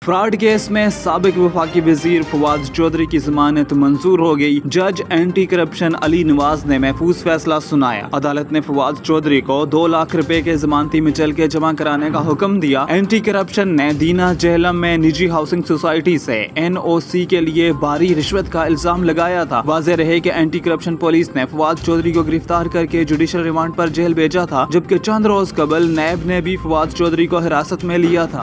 Fraud case में साबिक वफाकी वजीर फवाद चौधरी की जमानत मंजूर हो गई। जज एंटी करप्शन अली नवाज ने महफूज फैसला सुनाया। अदालत ने फवाद चौधरी को 2 लाख रुपए के जमानती मिचल के जमा कराने का हुक्म दिया। एंटी करप्शन ने दीना जेहलम में निजी हाउसिंग सोसाइटी से NOC के लिए भारी रिश्वत का इल्जाम लगाया था। वाज़ेह रहे कि एंटी करप्शन पुलिस ने फवाद चौधरी को गिरफ्तार करके जुडिशल रिमांड पर जेल भेजा था, जबकि चंद रोज कबल नैब ने भी फवाद चौधरी को हिरासत में लिया था।